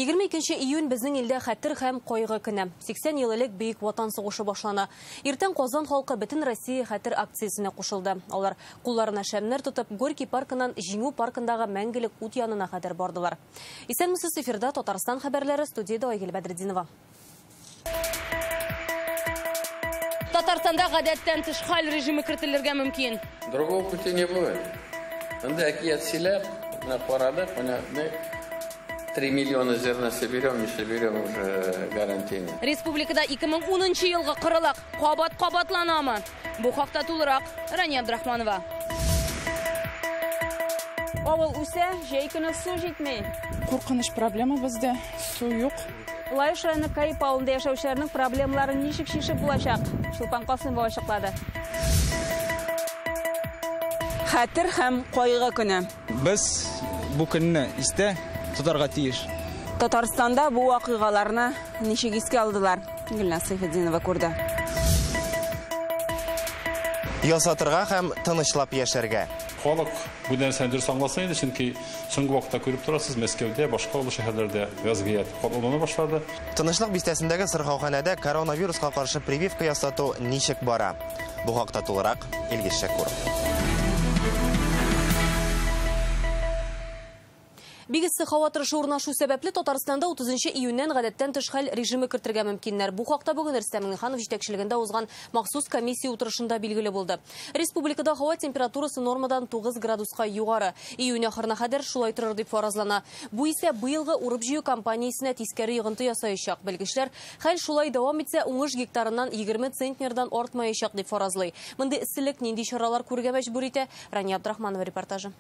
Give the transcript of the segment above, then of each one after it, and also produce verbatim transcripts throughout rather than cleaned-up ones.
егерме икенче июнь безнең илдә хәтер һәм кайгы көне. сиксән ел элек бөек ватан сугышы башлана. Иртән Казан халкы бөтен Россия хәтер акциясенә кушылды. Алар кулларына шәмнәр тотып, Горький паркынан Җиңү паркындагы мәңгелек ут янына хәтер бардылар. Исәнмесез, эфирда Татарстан хәбәрләре, студияда Айгөл Бәдретдинова. Татарстанда гадәттән тыш хәл режимы кертелергә мөмкин. Другого пути не будет. Надо отселять на парадах, мы три миллиона зерна соберем, не соберем уже гарантийно. Республикада ике мең унынчы елгы кырылык кабат-кабатланамы? Бу хакта тулырак Рания Абдрахманова. Авыл үсә, җәй көне су җитмәй. Куркыныч проблема бездә, су юк. Лаеш районы Кайып авылында яшәүчеләрнең проблемаларын ничек шишеп булачак? Чулпан Касымова ачыклады. Хәтер һәм кайгы көне. Без бу көнне истә тотарга тиеш. Татарстанда бу вакыйгаларны ничек искә алдылар? Гөлназ Сайфетдинова күрде. Ясатырга һәм тынычлап яшәргә. Халык бу нәрсәне дөрес аңласа иде, чөнки соңгы вакытта күреп торасыз, Мәскәүдә, башка олы шәһәрләрдә вазгыять катлана башлады. Тынычлык бистәсендәге сырхауханәдә коронавируска каршы прививка ясату ничек бара? Бу хакта тулырак Илгиз Шәкүров. Бигесе һава торышы урнашу сәбәпле Татарстанда утызынчы июньнән гадәттән тыш хәл режимы кертергә мөмкиннәр. Бу хакта бүген Рөстәм Миңнеханов җитәкчелегендә узган махсус комиссия утырышында билгеле булды. Республикада һава температурасы нормадан тугыз градуска югары. Июнь ахырына кадәр шулай торыр дип фаразлана. Бу исә быелгы урып җыю кампаниясенә тискәре йогынты ясаячак. Белгечләр, хәл шулай дәвам итсә, уңыш гектарыннан егерме центнердан артмаячак дип фаразлый. Мондый эсселек нинди чаралар күрергә мәҗбүр итә? Рания Абдрахманова репортажы.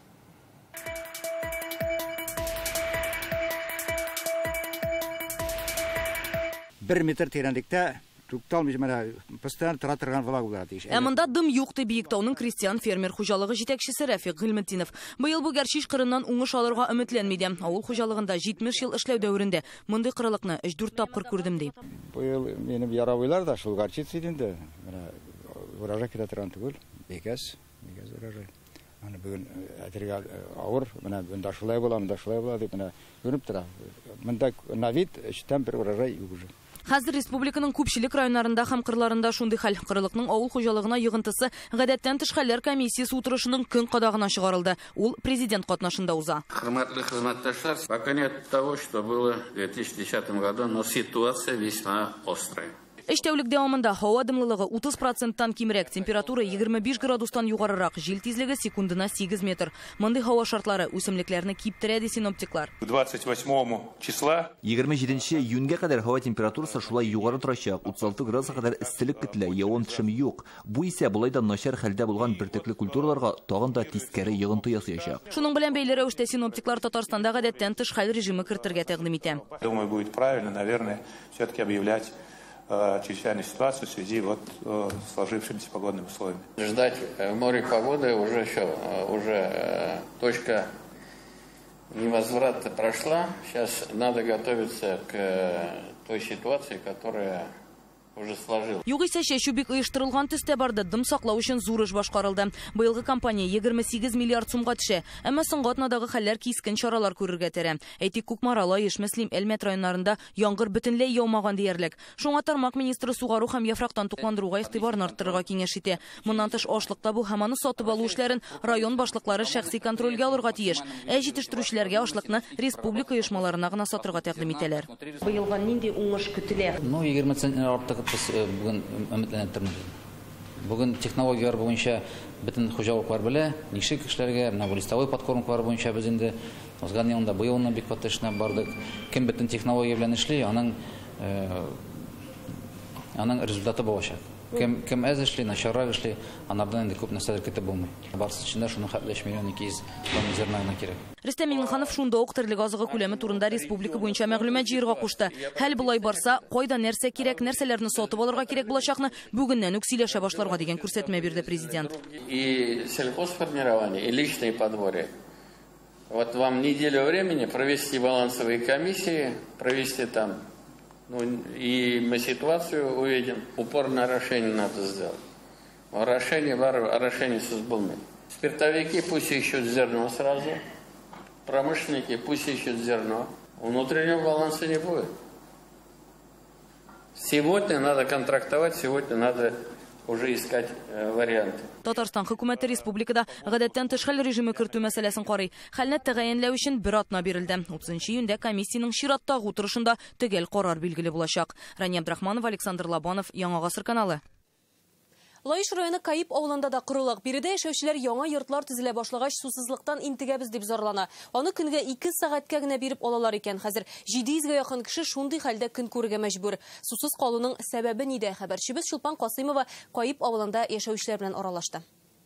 Bir метр тирәнлектә тукталмый мәнә постоянно тора торган вала була тиеш. Ә монда дым юк ди Биектауның крестьян фермер хуҗалыгы җитәкчесе Рәфик Гыйлметдинов. Быел бу гәрчиш кырыннан уңыш алырга өметләнми дә. Авыл хуҗалыгында җитмеш ел эшләү дәверендә мондый кырылыкны өч-дүрт тапкыр күрдем ди. Быел минем яравыйлар да шул гәрчис иденде. Менә урожай китә торган түгел. Бекәс, бекәс урожай. Аны бүген әтергә авыр, менә монда шулай була, монда шулай була дип менә күреп тора. Монда на вид өчтән бер урожай юк уже. Хәзер республиканың күпчелек районнарында һәм кырларында шундый хәл. Кырылыкның авыл хуҗалыгына йогынтысы гадәттән тыш хәлләр комиссиясе утырышының көн кадагына чыгарылды. Ул президент катнашында уза. Хөрмәтле хезмәттәшләр, пока нет того, что было в две тысячи десятом году, но ситуация весьма острая. Эш тәүлек дәвамында һава дымлылыгы утыз проценттан кимрәк, температура егерме биш градустан югарырак, җил тизлеге секундына сигез метр. Мондый һава шартлары үсемлекләрне киптерә ди синоптиклар. двадцать восьмого числа егерме җиденче июньгә кадәр һава температурасы шулай югары торачак, утыз алты градуска кадәр эсселек көтелә, явым-төшем юк. Бу исә болай да начар хәлдә булган бертөкле культураларга тагын да тискәре йогынты ясаячак. Шуның белән бәйле рәвештә синоптиклар Татарстанда гадәттән тыш хәл режимы кертергә тәкъдим итә. Думаю, будет правильно, наверное, все-таки объявлять чрезвычайную ситуацию в связи вот с сложившимися погодными условиями. Ждать в море погоды уже все, уже точка невозврата прошла. Сейчас надо готовиться к той ситуации, которая уже сложилась. Югыйсә чәчү бик оештырылган төстә барды, дым саклау өчен зур эш башкарылды. Быелгы кампания егерме сигез миллиард сумга төшә, әмма соңгы атнадагы хәлләр кискен чаралар күрергә терә. Әйтик, Кукмарала, Ешмәслим, Әлмәт районнарында яңгыр бөтенләй яумаган диярлек. Шуңа тармак министры сугару һәм яфрактан тукландыруга игътибарны арттырырга киңәш итә. Моннан тыш ашлыкта бу һәм аны сатып алу эшләрен район башлыклары шәхси контрольгә алырга тиеш. Ә җитештерүчеләргә ашлыкны республика оешмаларына гына сатырга тәкъдим итәләр. Быелга нинди уңыш көтелә? Ну, егерме центнер артык бүген өметләнеп тормый. Бүген технологиялар буенча бөтен хуҗалыклар белә, ничек эшләргә, менә бу листовой подкормкалар буенча без инде узган елда быелны бик каты эшенә бардык. Кем бөтен технология белән эшли, аның аның результаты булачак. Кем кем әз эшли, начаррак эшли, анардан инде күп нәрсәләр көтеп булмый. Барысы өчен дә шуның хәтләш миллион ике йөз тонна зерна гына кирәк. Рөстәм Миңнеханов шунда ук терлек азыгы күләме турында республика буенча мәгълүмат җыярга кушты. Хәл булай барса, кайда нәрсә кирәк, нәрсәләрне сатып алырга кирәк булачакны бүгеннән үк сөйләшә башларга дигән күрсәтмә бирде президент. И сельхозформирование, и личные подворья. Вот вам неделю времени провести балансовые комиссии, провести там, ну, и мы ситуацию увидим. Упорное решение надо сделать. Решение, решение созбылмы. Спиртовики пусть ищут зерно сразу. Промышленники пусть ищут зерно. Внутреннего баланса не будет. Сегодня надо контрактовать, сегодня надо уже искать э, варианты. Татарстан хөкүмәте республикада гадәттән тыш хәл режимы кертү мәсьәләсен карый. Хәлне тәгаенләү өчен бер атна бирелде. утызынчы июньдә комиссияның чираттагы утырышында төгәл карар билгеле булачак. Рания Абдрахманова, Александр Лобанов, Яңа Гасыр каналы. Лаиш районы Кайып авылында да корылык. Биредә яшәүчеләр яңа йортлар төзелә башлагач сусызлыктан интегәбез дип зарлана. Аны көнгә ике сәгатькә генә биреп алалар икән. Хәзер җиде йөзгә якын кеше шундый хәлдә көн күрергә мәҗбүр. Сусыз калуның сәбәбе нидә? Хәбәрчебез Чулпан Касыймова Кайып авылында яшәүчеләр белән аралашты.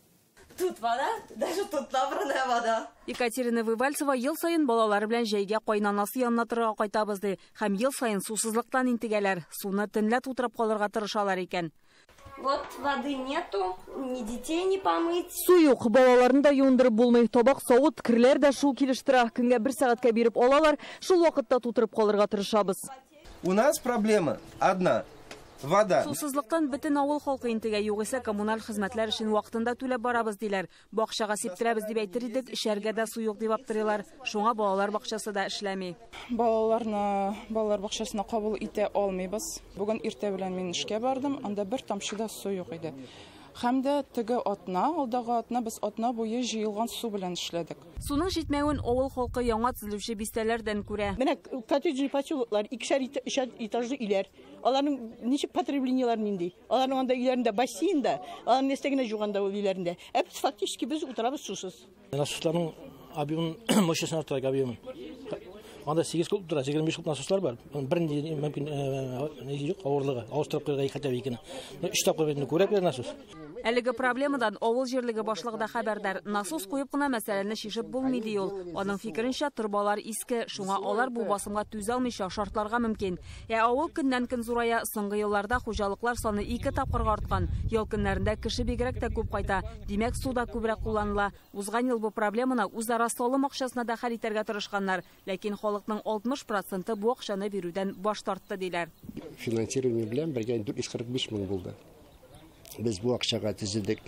Тут вода, даже тут набранная вода. Екатерина Вывальцева ел сайын балалары белән җәйгә кайнанасы янына торырга кайтабыз ди. Һәм ел сайын сусызлыктан интегәләр. Суны төнлә тутырып калырга тырышалар икән. Вот воды нету, ни детей не помыть. Су юк, балаларын да юындырып булмый. Табак савыт, кирләр дә шул килештера. Көнгә бер сәгатькә биреп алалар, шул вакытта тутырып калырга тырышабыз. У нас проблема одна. Вода. Сусызлыктан бөтен авыл халкы интегә, югыйсә коммуналь хезмәтләр өчен вакытында түләп барабыз диләр. Бакчага сиптерәбез дип әйтер идек, эшәргә дә су юк дип аптырыйлар. Шуңа балалар бакчасы да эшләми. Балаларны балалар бакчасына кабул итә алмыйбыз. Бүген иртә белән мин эшкә бардым, анда бер тамчы да су юк иде. Һәм дә теге атна, алдагы атна без атна буе җыелган су белән эшләдек. Суның җитмәвен авыл халкы яңа төзелүче бистәләрдән күрә. Менә коттеджный поселоклар, икешәр этажлы өйләр. Аларның ничек потреблениеләре нинди? Аларның анда өйләрендә бассейн да, аларның нестәгенә жуганда өйләрендә. Ә без фактически без утырабыз сусыз. Насосларның объемын мощностьны арттырак объемын. Анда сигез куб тора, егерме биш куб насослар бар. Бернинди мөмкин не юк, авырлыгы, авыртырып куярга хотя бы икене. Өч тапкыр бит күрәк бер насос. Әлеге проблемадан авыл җирлеге башлыгы да хәбәрдар. Насос куеп кына мәсьәләне шишеп булмый ди ул. Аның фикеренчә, трубалар иске, шуңа алар бу басымга түзә алмыйча шартларга мөмкин. Ә авыл көннән-көн зурая, соңгы елларда хуҗалыклар саны ике тапкырга арткан. Ел көннәрендә кеше бигрәк тә күп кайта. Димәк, суда күбрәк кулланыла. Узган ел бу проблеманы үзара салым акчасына да хәл итәргә тырышканнар, ләкин халыкның алтмыш проценты бу акчаны бирүдән баш тартты диләр. Финансирование белән бергә дүрт йөз кырык биш мең булды. Без бу акчага төзедек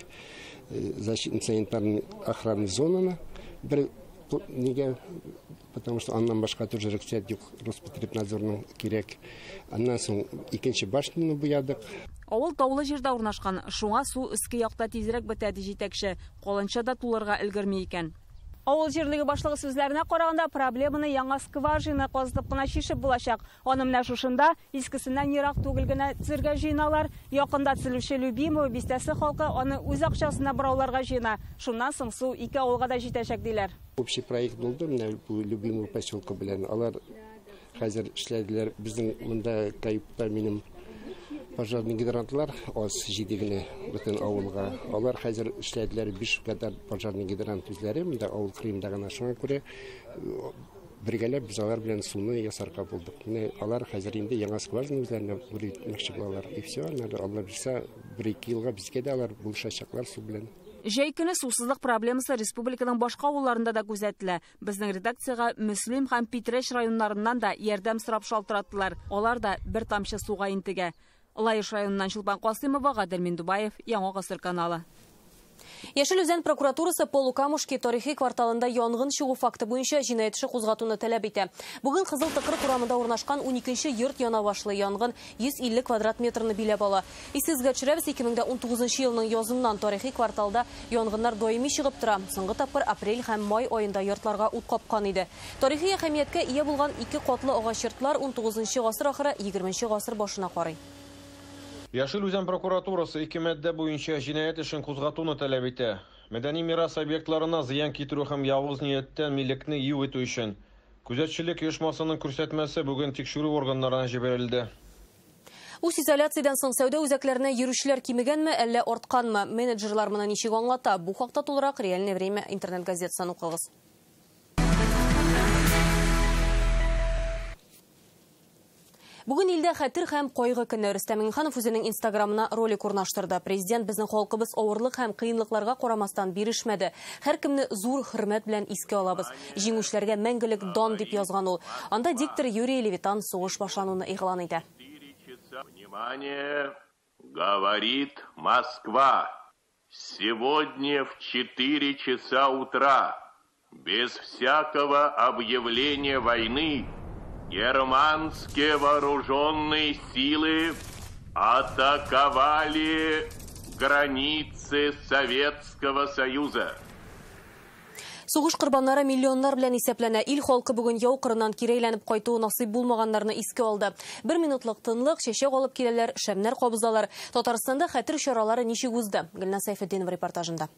защитный санитарный охранный зонаны. Бер нигә, потому что аннан башка тоже рөхсәт юк, Роспотребнадзорның кирәк. Аннан соң икенче башняны буядык. Авыл таулы җирдә урнашкан, шуңа су иске якта тизрәк бетә ди җитәкче. Калынча да тулырга өлгерми икән. Авыл җирлеге башлыгы сүзләренә караганда, проблеманы яңа скважина казытып кына чишеп булачак. Аны менә шушында искесеннән ерак түгел генә төзергә җыйналар. Якында төзелүче Любимова бистәсе халкы аны үз акчасына борауларга җыена. Шуннан соң су ике авылга да җитәчәк диләр. Общий проект булды, менә бу Любимова поселка белән. Алар хәзер эшләделәр. Безнең монда Кайыпта минем пожарный гидрантлар аз җиде генә бөтен авылга. Алар хәзер эшләделәр биш кадәр пожарный гидрант үзләре, монда авыл Кримда гына шуңа күрә бергәләп без алар белән суны ясарга булдык. Менә алар хәзер инде яңа скважина үзләренә бүләкче булалар. И все, алар билсә бер-ике елга безгә дә алар булышачаклар су белән. Җәй көне сусызлык проблемасы республиканың башка авылларында да күзәтелә. Безнең редакциягә Мөслим һәм Питрәч районнарыннан да ярдәм сорап шалтыраттылар. Алар да бер тамчы суга интегә. Лаиш районыннан Чулпан Касыймова, Гадел Миндубаев, Яңа Гасыр каналы. Яшел Үзән прокуратурасы Полукамушки тарихи кварталында янгын чыгу факты буенча җинаять эше кузгатуны таләп итә. Бүген Кызыл Тыкыр урамында урнашкан уникенче йорт яна башлы янгын йөз илле квадрат метрны биләп ала. Исезгә төшерәбез, ике мең дә ун тугызынчы елның языннан тарихи кварталда янгыннар даими чыгып тора. Соңгы тапкыр апрель һәм май аенда йортларга ут капкан иде. Тарихи әһәмияткә ия булган ике катлы агач йортлар ун тугызынчы гасыр ахыры егерменче гасыр башына карый. Яшел Үзән прокуратурасы ике мадда буенча җинаять эшен кузгатуны таләп итә. Мәдәни мирас объектларына зыян китерү һәм явыз нияттән милекне юу итү өчен күзәтчелек оешмасының күрсәтмәсе бүген тикшерү органнарына җибәрелде. Үз изоляциядән соң сәүдә үзәкләренә йөрүчеләр кимегәнме, әллә артканмы? Менеджерлар моны ничек аңлата? Бу хакта тулырак Реальное время интернет газетасын укыгыз. Бүген илдә хәтер һәм кайгы көне. Рөстәм Миңнеханов үзенең инстаграмына ролик урнаштырды. Президент безнең халкыбыз авырлык һәм кыенлыкларга карамастан бирешмәде. Һәркемне зур хөрмәт белән искә алабыз. Җиңүчеләргә мәңгелек дан дип язган ул. Анда диктор Юрий Левитан сугыш башлануны игълан итә. Внимание, говорит Москва. Сегодня в четыре часа утра, без всякого объявления войны, Германские вооруженные силы атаковали границы Советского Союза. Сугыш кырбаннары миллионнар белән исәпләнә. Ил халкы бүген яу кырынан кирейләнеп кайтуы насыйп булмаганнарны искә алды. Бер минутлык тынлык, чәчәк алып киләләр, шәмнәр кабызалар. Татарстанда хәтер чаралары ничек узды? Гөлнә Сайфетдинова репортажында.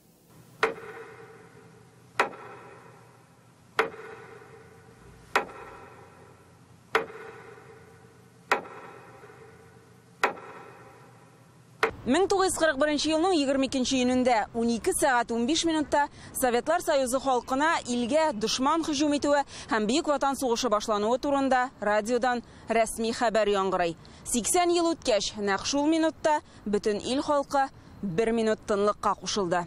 мең тугыз йөз кырык беренче елның егерме икенче июнендә унике сәгать унбиш минутта Советлар Союзы халкына илгә дошман һөҗүм итүе һәм Бөек Ватан сугышы башлануы турында радиодан рәсми хәбәр яңгырый. сиксән ел үткәч, нәкъ шул минутта бөтен ил халкы бер минут тынлыкка кушылды.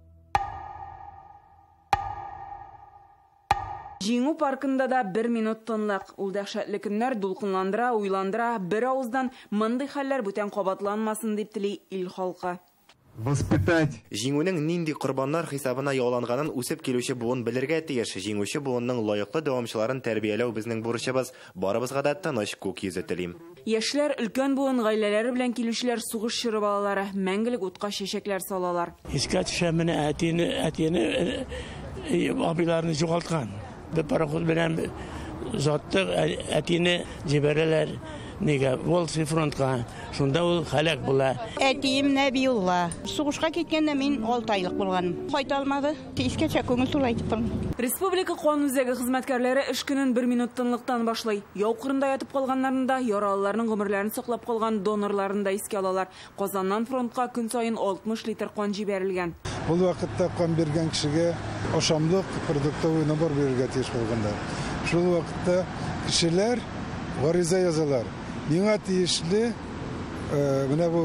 Җиңү паркында да бер минут тынлык. Ул дәһшәтле көннәр дулкынландыра, уйландыра, бер авыздан мондый хәлләр бүтән кабатланмасын дип тели ил халкы. Җиңүнең нинди корбаннар хисабына яуланганын үсеп килүче буын белергә тиеш. Җиңүче буынның лаеклы дәвамчыларын тәрбияләү безнең бурычыбыз. Барыбызга да тыныч күк йөзе телим. Яшьләр өлкән буын гаиләләре белән килүчеләр сугыш чоры балалары мәңгелек утка чәчәкләр салалар. Искә төшә менә әтине, әтине абыйларны югалткан. Бер пароход белән затты әтине җибәрәләр. Нигә Волси фронтка, шунда ул халак була. Әтием Нәбиулла. Сугышка киткәндә мин алты айлык булганым. Кайта алмады. Искәчә күңел тулайтып торам. Республика кан үзәге хезмәткәрләре эш көнен бер минут тынлыктан башлый. Яу кырында ятып калганнарны да, яралыларның гомерләрен саклап калган донорларын да искә алалар. Казаннан фронтка көн саен алтмыш литр кан җибәрелгән. Ул вакытта кан бергән кешегә ашамлык продуктовый набор бирергә тиеш булгандар. Шул вакытта кешеләр гариза язалар. Миңа тиешле менә бу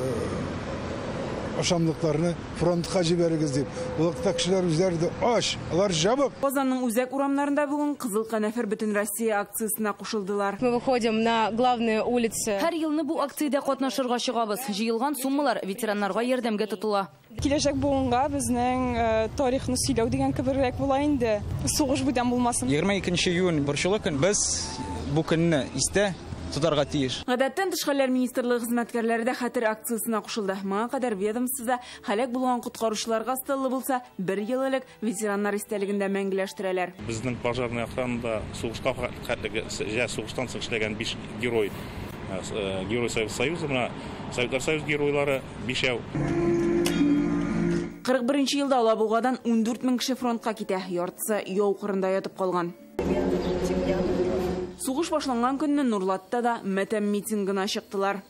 ашамлыкларны фронтка җибәрегез дип. Ул вакытта кешеләр үзләре дә аш, алар жабык. Казанның үзәк урамнарында бүген Кызыл Канәфер бөтен Россия акциясына кушылдылар. Мы выходим на главные улицы. Һәр елны бу акциядә катнашырга чыгабыз. Җыелган суммалар ветераннарга ярдәмгә тотыла. Киләчәк буынга безнең тарихны сөйләү дигән кеберрәк була инде. Сугыш бүтән булмасын. егерме икенче июнь борчулы көн, без бу көнне истә тотарга тиеш. Гадәттән тыш хәлләр министрлыгы хезмәткәрләре дә хәтер акциясына кушылды. Моңа кадәр ведомствода һәлак булган коткаручыларга стылы булса, бер ел элек ветераннар истәлегендә мәңгеләштерәләр. Безнең пожарный охранада сугышка хәтлеге, я сугыштан эшләгән биш герой. Герой Советского Союза, менә Советлар Союз геройлары бишәү. кырык беренче елда Алабугадан ун дүрт мең кеше фронтка китә. Яртысы яу кырында ятып калган. Сугыш башланган көнне Нурлатта да матәм митингына чыктылар.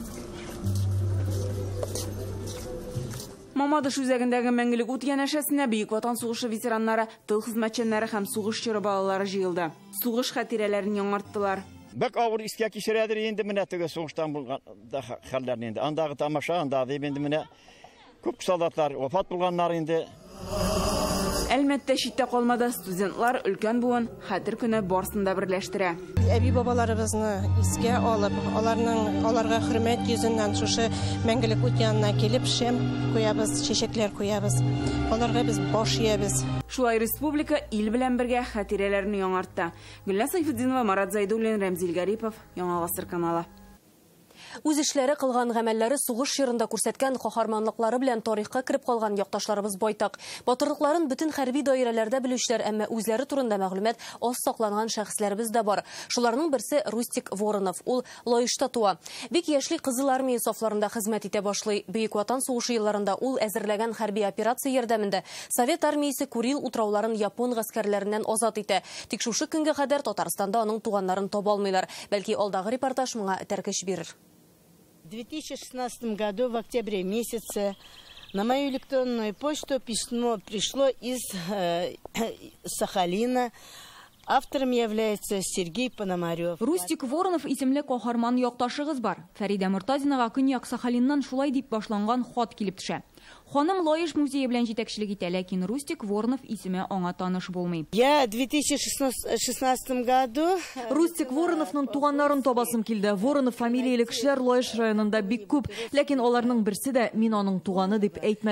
Мамадыш үзәгендәге мәңгелек ут янәшәсенә Бөек Ватан сугышы ветераннары, тыл хезмәтчәннәре һәм сугыш чоры балалары җыелды. Сугыш хатирәләрен яңарттылар. Бик авыр искә кичерәдер инде менә теге сугыштан булган хәлләрне инде. Андагы тамаша, андагы инде менә күп солдатлар вафат булганнар инде. Әлмәттә читтә калмады, студентлар өлкән буын хәтер көне барсында берләштерә. Әби бабаларыбызны искә алып, аларның аларга хөрмәт йөзеннән шушы мәңгелек ут янына килеп шәм куябыз, чәчәкләр куябыз. Аларга без баш иябез. Шулай республика ил белән бергә хатирәләрне яңартты. Гөлнә Сайфетдинова, Марат Зайдуллин, Рәмзил Гарипов, Яңа Гасыр каналы. Үз эшләре кылган гамәлләре сугыш чорында күрсәткән каһарманлыклары белән тарихка кирип калган якташларыбыз байтак. Батырлыкларын бөтен хәрби даирәләрдә белүчеләр, әмма үзләре турында мәгълүмат аз сакланган шәхесләребез дә бар. Шуларның берсе Рустик Воронов. Ул Лаишта туа. Бик яшьли Кызыл армия сафларында хезмәт итә башлый. Бөек Ватан сугышы елларында ул әзерләгән хәрби операция ярдәмендә Совет армиясе Курил утрауларын япон гаскәрләреннән азат итә. Тик шушы көнгә кадәр Татарстанда аның туганнарын таба алмыйлар. Бәлки алдагы репортаж моңа тәркиш бирер. В две тысячи шестнадцатом году в октябре месяце на мою электронную почту письмо пришло из э, Сахалина. Автором является Сергей Пономарев. Рустик Воронов исемле каһарман якташыгыз бар. Фәридә Мортазинага Көньяк Сахалиннан шулай дип башланган хат килеп төшә. Ханым Лаиш музее белән җитәкчелек итә, ләкин Рустик Воронов исеме аңа таныш булмый. Я в две тысячи шестнадцатом году Рустик Вороновның туганнарын табасым килде. Воронов фамилияле кешеләр Лаиш районында бик күп, ләкин аларның берсе дә мин аның туганы дип әйтмәде.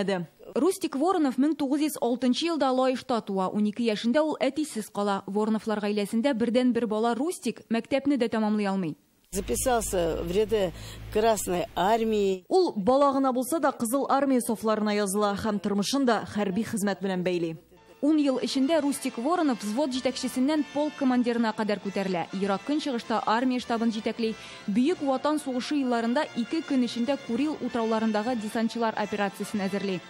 Рустик Воронов мең тугыз йөз алтынчы елда Лаешта туа. унике яшендә ул әтисез кала. Вороновлар гаиләсендә бердән бер бала Рустик мәктәпне дә тәмамлый алмый. Записался в ряды Красной армии. Ул балагына булса да Кызыл армия софларына языла һәм тормышында хәрби хезмәт белән бәйли. ун ел эчендә Рустик Воронов взвод җитәкчесеннән полк командирына кадәр күтәрелә. Ирак көнчыгышта армия штабын җитәкли. Бөек ватан сугышы елларында ике көн эчендә Курил утрауларындагы десантчылар операциясын әзерли.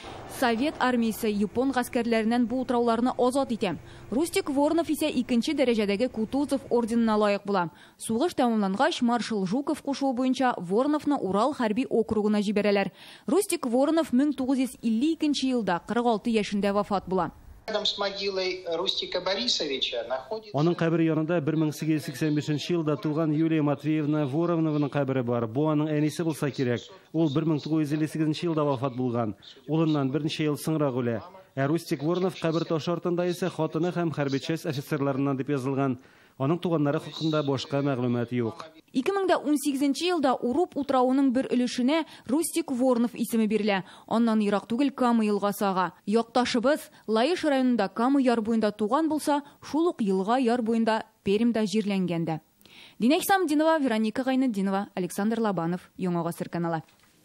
Совет армиясе япон гаскәрләреннән бу утрауларны азат итә. Рустик Воронов исә икенче дәрәҗәдәге Кутузов орденына лаек була. Сугыш тәмамлангач, маршал Жуков кушуы буенча Вороновны Урал хәрби округына җибәрәләр. Рустик Воронов мең тугыз йөз илле икенче елда кырык алты яшендә вафат була. Рядом с могилой Рустика Борисовича находится... Аның кабере янында бер мең сигез йөз сиксән бишенче елда туган Юлия Матвеевна Воронованың кабере бар. Бу аның әнисе булса кирәк. Ул бер мең тугыз йөз илле сигезенче елда вафат булган. Улыннан берничә ел соңрак үлә. Ә Рустик Воронов кабер ташы артында исә хатыны һәм хәрби часть офицерларыннан дип язылган. Аның туганнары хакында башка мәгълүмат юк. ике мең унсигезенче елда Уруп утрауының бер өлешенә Рустик Воронов исеме бирелә. Аннан ерак түгел Кама елгасы ага. Якташыбыз Лаеш районында Кама яр буенда туган булса, шул ук елга яр буенда Пермдә җирләнгән дә. Динә Исламдинова, Вероника Гайнетдинова, Александр Лобанов, Яңа Гасыр каналы.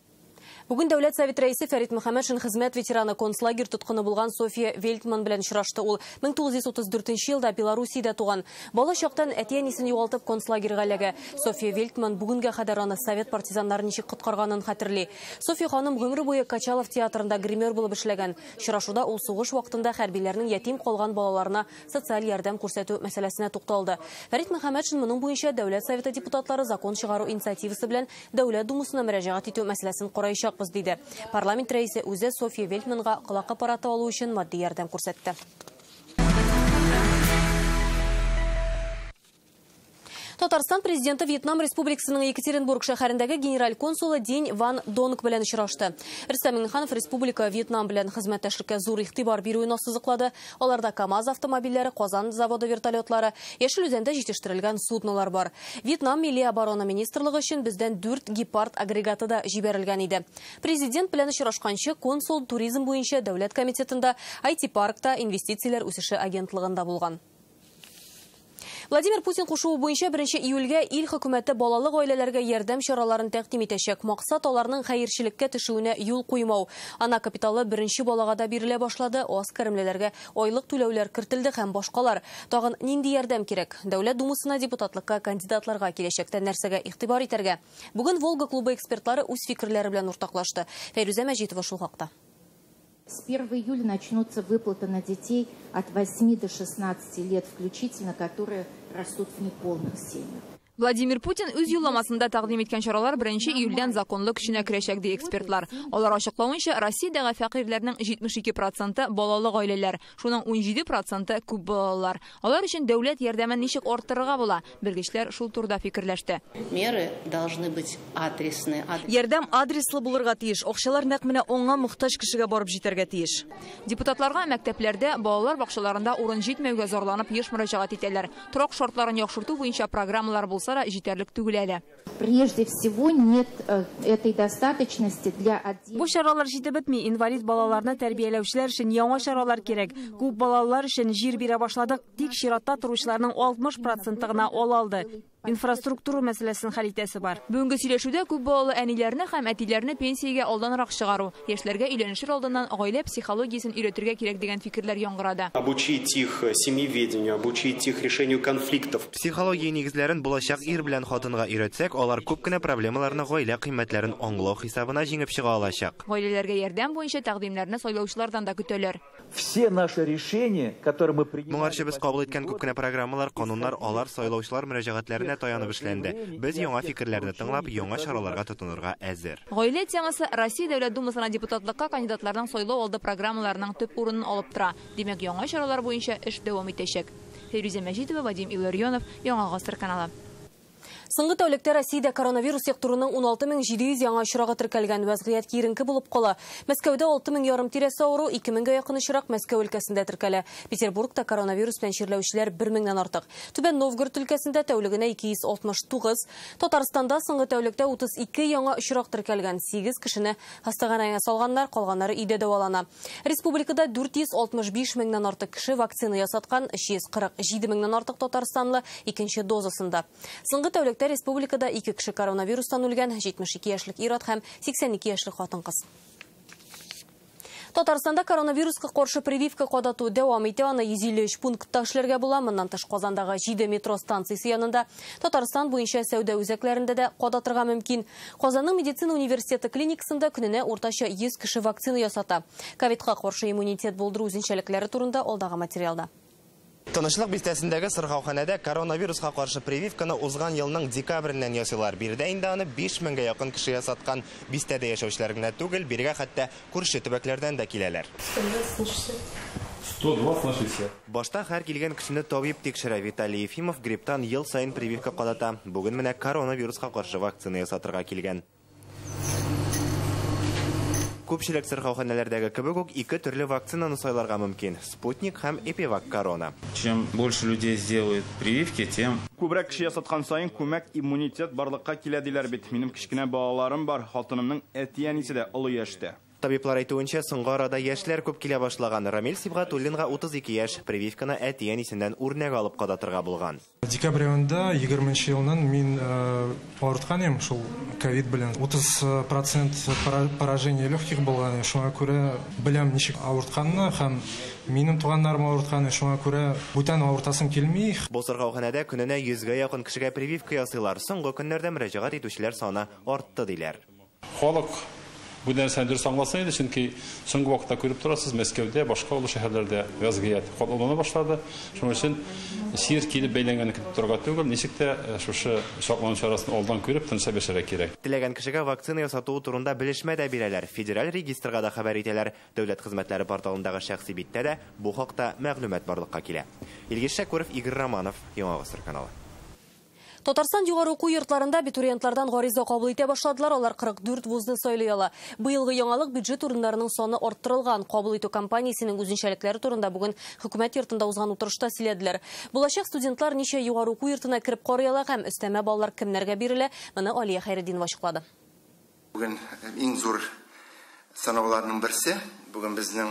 Бүген Дәүләт Совет рәисе Фәрит Мөхәммәтшин хезмәт ветераны концлагерь тоткыны булган София Вельтман белән очрашты. Ул мең тугыз йөз утыз дүртенче елда Белоруссиядә туган. Бала чактан әти-әнисен югалтып концлагерьгә эләгә. София Вельтман бүгенгә кадәр аны совет партизаннары ничек коткарганын хәтерли. София ханым гомере буе Качалов театрында гример булып эшләгән. Очрашуда ул сугыш вакытында хәрбиләрнең ятим калган балаларына социаль ярдәм күрсәтү мәсьәләсенә тукталды. Фәрит Мөхәммәтшин моның буенча Дәүләт Советы депутатлары закон чыгару инициативасы белән Дәүләт Думасына мөрәҗәгать итү мәсьәләсен караячак диде. Парламент рәисе үзе София Вельтманга колак аппараты алу өчен матди ярдәм күрсәтте. Татарстан президенты Вьетнам Республикасының Екатеринбург шәһәрендәге генераль консулы День Ван Донг белән очрашты. Рөстәм Миңнеханов республика Вьетнам белән хезмәттәшлеккә зур игътибар бирүен ассызыклады. Аларда КАМАЗ автомобильләре, Казан заводы вертолетлары, Яшел Үзәндә җитештерелгән суднолар бар. Вьетнам милли оборона министрлыгы өчен бездән дүрт гепард агрегаты да җибәрелгән иде. Президент белән очрашканчы консул туризм буенча дәүләт комитетында, ай ти паркта, инвестицияләр үсеше агентлыгында булган. Владимир Путин кушуы буенча беренче июльгә ил хөкүмәте балалы гаиләләргә ярдәм чараларын тәкъдим итәчәк. Максат аларның хәерчелеккә төшүенә юл куймау. Ана капиталы беренче балага да бирелә башлады. Аз киремлеләргә айлык түләүләр кертелде һәм башкалар. Тагын нинди ярдәм кирәк? Дәүләт Думасына депутатлыкка кандидатларга киләчәктә нәрсәгә игътибар итәргә? Бүген Волга клубы экспертлары үз фикерләре белән уртаклашты. Фәйрүзә Мәҗитова шул хакта. С первого июля начнутся выплаты на детей от восьми до шестнадцати лет включительно, которые растут в неполных семьях. Владимир Путин үз юлламасында тәкъдим иткән чаралар беренче июльдән законлы көченә керәчәк ди экспертлар. Алар ачыклавынча, Россиядәге фәкыйрьләрнең җитмеш ике проценты балалы гаиләләр, шуның ун җиде проценты күп балалар. Алар өчен дәүләт ярдәмен ничек арттырырга була? Белгечләр шул турыда фикерләште. Меры должны быть адресны. Ярдәм адреслы булырга тиеш. Акчалар нәкъ менә аңа мохтаҗ кешегә барып җитәргә тиеш. Депутатларга мәктәпләрдә, балалар бакчаларында урын җитмәүгә зарланып еш мөрәҗәгать итәләр. Торак шартларын яхшырту буенча программалар булса да җитәрлек түгел әле. Прежде всего нет этой достаточности для отдельных. Бу чаралар җитеп бетми. Инвалид балаларны тәрбияләүчеләр өчен яңа чаралар кирәк. Күп балалар өчен җир бирә башладык, тик чиратта торучыларның алтмыш проценты гына ул алды. Инфраструктура мәсьәләсен хәл итәсе бар. Бүгенге сөйләшүдә күп балалы әниләрне һәм әтиләрне пенсиягә алданрак чыгару, яшьләргә өйләнешер алдыннан гаилә психологиясен өйрәтергә кирәк дигән фикерләр яңгырады. Обучить их семьеведению, обучить их решению конфликтов. Психология нигезләрен булачак ир белән хатынга өйрәтсәк, алар күп кенә проблемаларны, гаилә кыйммәтләрен аңлау хисабына җиңеп чыга алачак. Гаиләләргә ярдәм буенча тәкъдимнәрне сайлаучылардан да көтәләр. Все наши решения, которые мы принимаем. Моңарчы без кабул иткән күп кенә программалар, кануннар алар сайлаучылар мөрәҗәгатьләренә таянып эшләнде. Без яңа фикерләрне тыңлап, яңа чараларга тотынырга әзер. Гаилә темасы Россия Дәүләт Думасына депутатлыкка кандидатларның сайлау алды программаларының төп урынын алып тора. Димәк, яңа чаралар буенча эш дәвам итәчәк. Фәйрүзә Мәҗитова, Вадим Илларионов, Яңа Гасыр каналы. Соңғы тәулектә Россиядә коронавирус яктыруның он алты мең җиде йөз яңа очрагы теркәлгән, вазгыять киеренке булып кала. Мәскәүдә алты мең ярым тирәсе авыру, ике меңгә якын очрак Мәскәү өлкәсендә теркәлә. Петербургта коронавирус белән чирләүчеләр бер меңнән артык. Түбән Новгород өлкәсендә тәүлегенә ике йөз алтмыш тугыз, Татарстанда соңгы тәүлектә утыз ике яңа очрак теркәлгән, сигез кешене хастаханәгә салганнар, калганнары өйдә дәвалана. Республикада дүрт йөз алтмыш биш меңнән артык кеше вакцина ясаткан, өч йөз кырык җиде меңнән артык татарстанлы икенче дозасында. Соңгы тәүлектә республикада ике кеше коронавирустан үлгән, җитмеш ике яшьлек ир-ат һәм сиксән ике яшьлек хатын-кыз. Татарстанда коронавируска каршы прививка кадату дәвам итә, аны йөз илле өч пунктта эшләргә була. Моннан тыш Казандагы җиде метро станциясе янында, Татарстан буенча сәүдә үзәкләрендә дә кадатырга мөмкин. Казанның медицина университеты клиникасында көненә уртача йөз кеше вакцина ясата. Ковидка каршы иммунитет булдыру үзенчәлекләре турында алдагы материалда. Тынычлык бистәсендәге сырхауханәдә коронавируска каршы прививканы узган елның декабреннән ясыйлар. Бирдә инде аны биш меңгә якын кеше ясаткан. Бистәдә яшәүчеләр генә түгел, биргә хәтта күрше төбәкләрдән дә киләләр. сто двадцать на шестьдесят. Башта һәр килгән кешене табиб тикшерә. Виталий Ефимов грипптан ел сайын прививка кадата. Бүген менә коронавируска каршы вакцина ясатырга килгән. Күпчелек сырхауханәләрдәге кебек үк ике төрле вакцинаны сайларга мөмкин. Спутник һәм Эпивак Корона. Чем больше людей сделают прививки, тем Күбрәк кеше ясаткан сайын күмәк иммунитет барлыкка килә диләр бит. Минем кичкенә балаларым бар, хатынымның әти-әнисе дә олы яшьтә. Табиблар әйтүенчә, соңгы арада яшьләр күп килә башлаган. Рамил Сибгатуллинга утыз ике яшь, прививканы әти-әнисеннән үрнәк алып кадатырга булган. Декабрь айында егерменче елның мин авырткан идем, шул ковид белән. утыз процент поражение легких булган. Шуңа күрә беләм ничек авыртканны һәм минем туганнарым авырткан. Шуңа күрә бүтән авыртасым килми. Бу сырхауханәдә көненә йөзгә якын кешегә прививка ясыйлар. Соңгы көннәрдә мөрәҗәгать итүчеләр саны артты диләр. Халык bu нәрсәне дөрес аңласа иде, чөнки соңгы вакытта күреп торасыз, Мәскәүдә, башка олы шәһәрләрдә вазгыять катлана башлады. Шуның өчен сир килеп бәйләнгән көтеп торырга түгел, ничек тә шушы саклану чарасын алдан күреп тынча бешәргә кирәк. Теләгән кешегә вакцина ясату турында белешмә дә бирәләр. Федераль регистрга да хәбәр итәләр. Дәүләт хезмәтләре порталындагы шәхси биттә дә бу хакта мәгълүмат барлыкка килә. Илгиз Шәкүров, Игорь Романов, Яңа Гасыр каналы. Татарстан югары уку йортларында абитуриентлардан гариза кабул итә башладылар. Алар кырык дүрт вузны сайлый ала. Быелгы яңалык бюджет урыннарының саны арттырылган. Кабул итү компаниясенең үзенчәлекләре турында бүген хөкүмәт йортында узган утырышта сөйләделәр. Булачак студентлар ничә югары уку йортына кирип карый ала һәм өстәмә баллар кемнәргә бирелә? Моны Алия Хәйретдинова ачыклады. Бүген иң зур сынауларның берсе, бүген безнең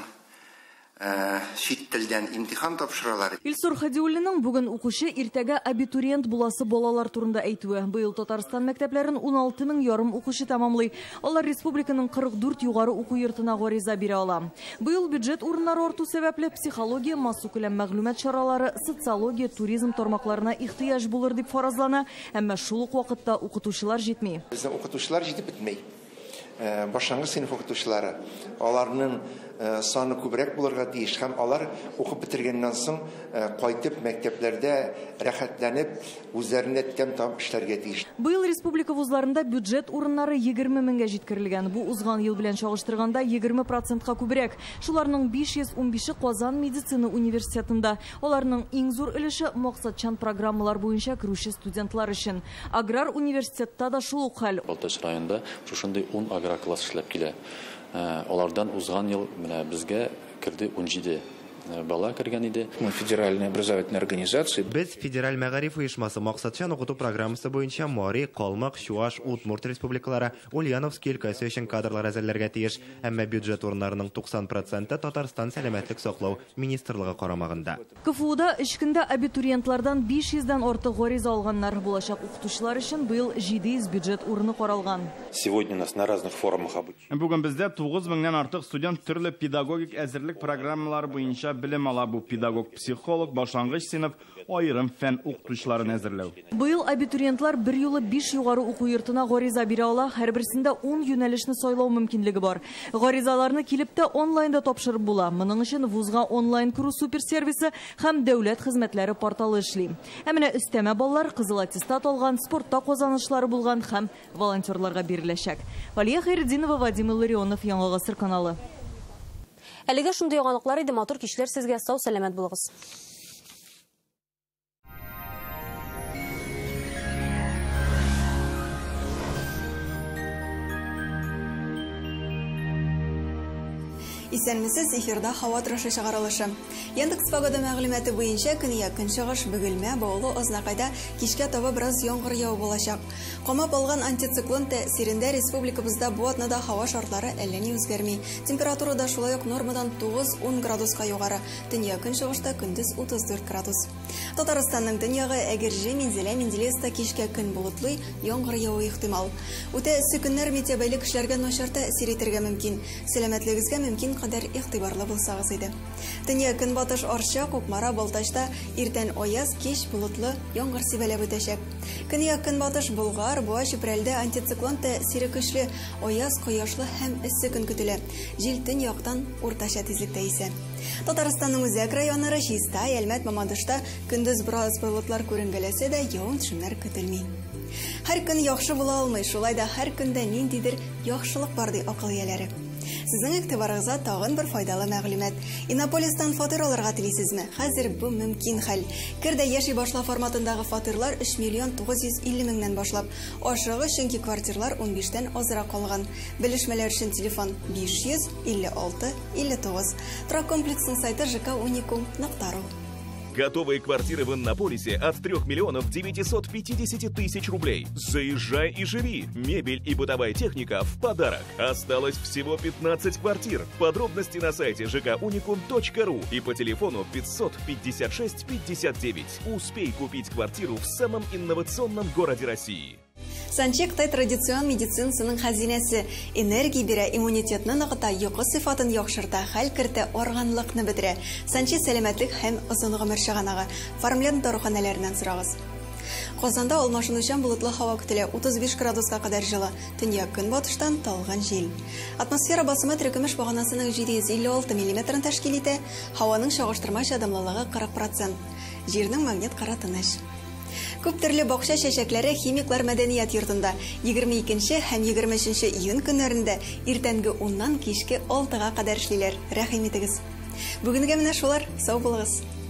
чит телдән имтихан тапшыралар. Илсур Хадиуллинның бүген укучы, иртәгә абитуриент буласы балалар турында әйтүе. Быел Татарстан мәктәпләрен он алты мең ярым укучы тамамлый. Алар республиканың кырык дүрт югары уку йортына гариза бирә ала. Быел бюджет урыннары арту сәбәпле психология, массу күләм мәгълүмат чаралары, социология, туризм тармакларына ихтыяҗ булыр дип фаразлана, әмма шул ук вакытта укытучылар җитми. Безнең укытучылар җитеп бетмәй. Башлангыч сыйныф укытучылары, аларның саны күбрәк булырга тиеш һәм алар укып бетергәннән соң кайтып мәктәпләрдә рәхәтләнеп үзләренә тәм табып эшләргә тиеш. Быел республика вузларында бюджет урыннары егерме меңгә җиткерелгән. Бу узган ел белән чагыштырганда егерме процентка күбрәк. Шуларның биш йөз ун бише Казан медицина университетында. Аларның иң зур өлеше максатчан программалар буенча керүче студентлар өчен. Аграр университетта да шул ук хәл. Балтач районында шушындый он аграр класс эшләп килә. Алардан узган ел менә безгә кирде он җиде бала кергән иде. Мы федеральная образовательная организация. Без федераль мәгариф оешмасы максатчан укыту программасы буенча Мари, Калмык, Чуаш, Удмурт республикалары, Ульяновский өлкәсе өчен кадрлар әзерләргә тиеш. Әмма бюджет урыннарының туксан проценты Татарстан сәламәтлек саклау министрлыгы карамагында. КФУда өч көндә абитуриентлардан биш йөздән артык гариза алганнар. Булачак укытучылар өчен быел җиде йөз бюджет урыны каралган. Сегодня нас на разных форумах обучают. Бүген бездә тугыз меңнән артык студент төрле педагогик әзерлек программалары буенча белем ала. Бу педагог, психолог, башлангыч сыйныф, айрым фән укытучыларын әзерләү. Быел абитуриентлар бер юлы биш югары уку йортына гариза бирә ала. Һәрберсендә он юнәлешне сайлау мөмкинлеге бар. Гаризаларны килеп тә онлайнда тапшырып була. Моның өчен вузга онлайн керү суперсервисы һәм дәүләт хезмәтләре порталы эшли. Ә менә өстәмә баллар кызыл аттестат алган, спортта казанышлары булган һәм волонтерларга биреләчәк. Алия Хәйретдинова, Вадим Илларионов, Яңа Гасыр каналы. Әлегә шундый яңалыклар иде, матур кичләр сезгә, сау сәламәт булыгыз. Исәнмесез эфирда һава торышы чыгарылышы. Яндекс погода мәгълүматы буенча көньяк көнчыгыш Бөгелмә, Баулы, Ознакайда кичкә таба бераз яңгыр явы булачак. Камап алган антициклон тәэсирендә республикабызда бу атнада һава шартлары әллә ни үзгәрми. Температура да шулай ук нормадан тугыз-ун градуска югары. Төньяк көнчыгышта көндез утыз дүрт градус. Татарстанның төньягы Әгерҗе, Минзәлә, Менделеевста кичкә көн болытлы, яңгыр явы ихтимал. Үтә эссе көннәр метеобайлык кешеләргә начар тәэсир итәргә мөмкин. Сәламәтлегегезгә мөмкин кадәр игътибарлы булсагыз иде. Төньяк көнбатыш Арча, Кукмара, Балтачта иртән аяз, кич болытлы, яңгыр сибәләп үтәчәк. Көньяк көнбатыш Болгар, Буа, Чүпрәлдә антициклон тәэсире көчле, аяз, кояшлы һәм эссе көн көтелә. Җил төньяктан уртача тизлектә исә. Татарстанның үзәк районнары Чиста, Әлмәт, Мамадышта көндез бераз болытлар күренгәләсә дә, явым-төшемнәр көтелми. Һәр көн яхшы була алмый, шулай да һәр көндә ниндидер яхшылык бар ди акыл ияләре. Сезнең игътибарыгызга тагын бер файдалы мәгълүмат. Иннополистан фатир алырга телисезме? Хәзер бу мөмкин хәл. Кирдә яши башла форматындагы фатирлар өч миллион тугыз йөз илле меңнән башлап, ашыгы чөнки квартирлар ун биштән азрак калган. Белешмәләр өчен телефон биш йөз илле алты илле тугыз. Торак комплексның сайты жэ ка уникум точка ру. Готовые квартиры в Иннополисе от трёх миллионов девятисот пятидесяти тысяч рублей. Заезжай и живи. Мебель и бытовая техника в подарок. Осталось всего пятнадцать квартир. Подробности на сайте жэ ка уникум точка ру и по телефону пятьсот пятьдесят шесть пятьдесят девять. Успей купить квартиру в самом инновационном городе России. Санчек тай традицион медицинасының хәзинәсе. Энергия бирә, иммунитетны ныгыта, йокы сыйфатын яхшырта, хәл кертә, органлыкны бетерә. Санчи сәламәтлек һәм озын гомер чыганагы. Формлен дәруханәләреннән сорагыз. Казанда алмашынучан болытлы һава көтелә, утыз биш градуска кадәр җылы. Төньяк көнбатыштан талган җил. Атмосфера басымы теркемеш баганасының җиде йөз илле алты миллиметрын тәшкил итә, һаваның чагыштырмача дымлылыгы кырык процент. Җирнең магнит кара тыныч. Күп төрле бакча чәчәкләре химиклар мәдәният йортында егерме икенче һәм егерме өченче июнь көннәрендә иртәнге уннан кичке алтыга кадәр эшлиләр. Рәхим итегез. Бүгенгә менә шулар. Сау булыгыз.